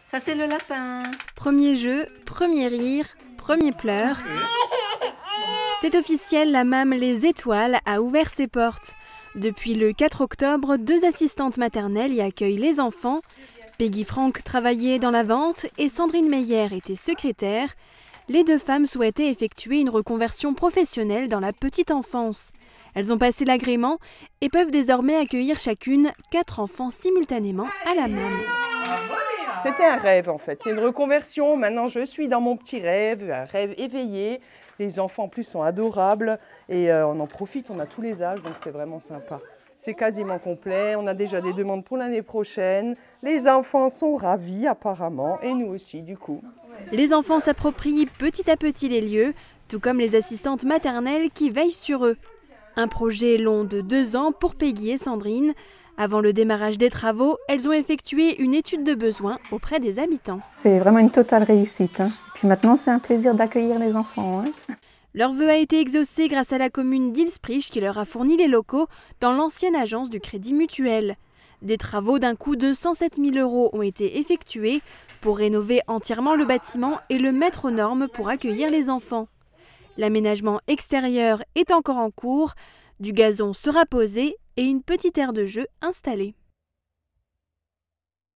Ça c'est le lapin. Premier jeu, premier rire, premier pleur. C'est officiel, la MAM Les Étoiles a ouvert ses portes. Depuis le 4 octobre, 2 assistantes maternelles y accueillent les enfants. Peggy Franck travaillait dans la vente et Sandrine Meyer était secrétaire. Les 2 femmes souhaitaient effectuer une reconversion professionnelle dans la petite enfance. Elles ont passé l'agrément et peuvent désormais accueillir chacune 4 enfants simultanément à la MAM. C'était un rêve en fait, c'est une reconversion. Maintenant je suis dans mon petit rêve, un rêve éveillé. Les enfants en plus sont adorables et on en profite, on a tous les âges donc c'est vraiment sympa. C'est quasiment complet, on a déjà des demandes pour l'année prochaine. Les enfants sont ravis apparemment et nous aussi du coup. Les enfants s'approprient petit à petit les lieux, tout comme les assistantes maternelles qui veillent sur eux. Un projet long de 2 ans pour Peggy et Sandrine. Avant le démarrage des travaux, elles ont effectué une étude de besoin auprès des habitants. C'est vraiment une totale réussite. Puis maintenant, c'est un plaisir d'accueillir les enfants. Leur vœu a été exaucé grâce à la commune d'Ilsprich qui leur a fourni les locaux dans l'ancienne agence du Crédit Mutuel. Des travaux d'un coût de 107 000 € ont été effectués pour rénover entièrement le bâtiment et le mettre aux normes pour accueillir les enfants. L'aménagement extérieur est encore en cours, du gazon sera posé et une petite aire de jeu installée.